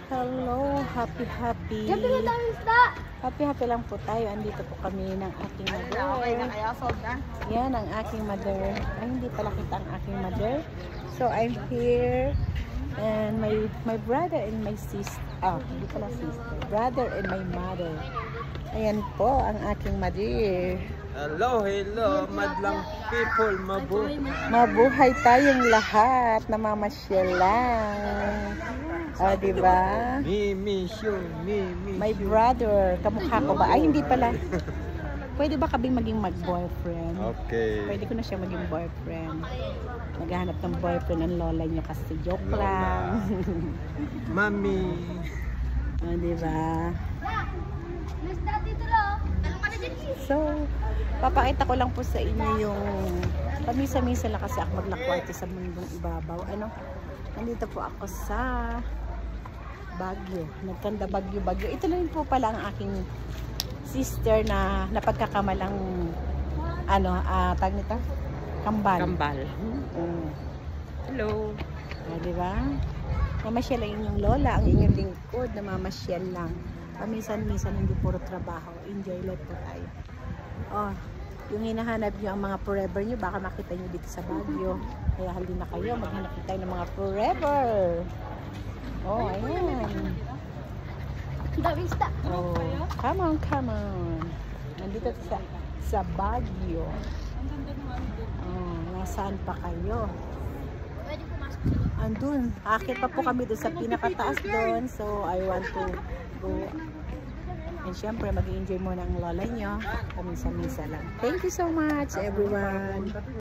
Hello, happy. Happy lang po tayo. Andito po kami ng aking mother. Yan ang aking mother. Ay, hindi pala kita ang aking mother. So, I'm here. And my brother and my sister. Hindi pala sister. Brother and my mother. Ayan po ang aking mother. Hello, madlang people, Mabuhay tayong lahat, namamasyal lang. Diba? My brother, kamukha ko ba? Ay, hindi pala. Pwede ba kaming maging mag-boyfriend? Okay. Pwede ko na siya maging boyfriend. Naghahanap ng boyfriend ang lola niyo kasi joke lang. Mami. Diba? So, papakita ko lang po sa inyo yung pamisa-misa lang kasi ako maglakwate sa mundong ibabaw. Nandito po ako sa Baguio. Nagkanda Baguio. Ito lang po pala ang aking sister na napagkakamalang tag nito? Kambal. Hello. Diba? Mamasyal lang yung lola, ang inyong lingkod, namamasyal lang. Paminsan-minsan hindi puro trabaho. Enjoy life po tayo. Yung hinahanap nyo ang mga forever nyo, baka makita nyo dito sa Baguio. Kaya halin na kayo, maghanap tayo ng mga forever. Ayan. Come on. Nandito sa Baguio. Nasaan pa kayo? Andun. Akit pa po kami doon sa pinakataas doon. So, I want to go. And syempre, mag-i-enjoy muna ang lola nyo. Paminsan-minsan lang. Thank you so much, everyone.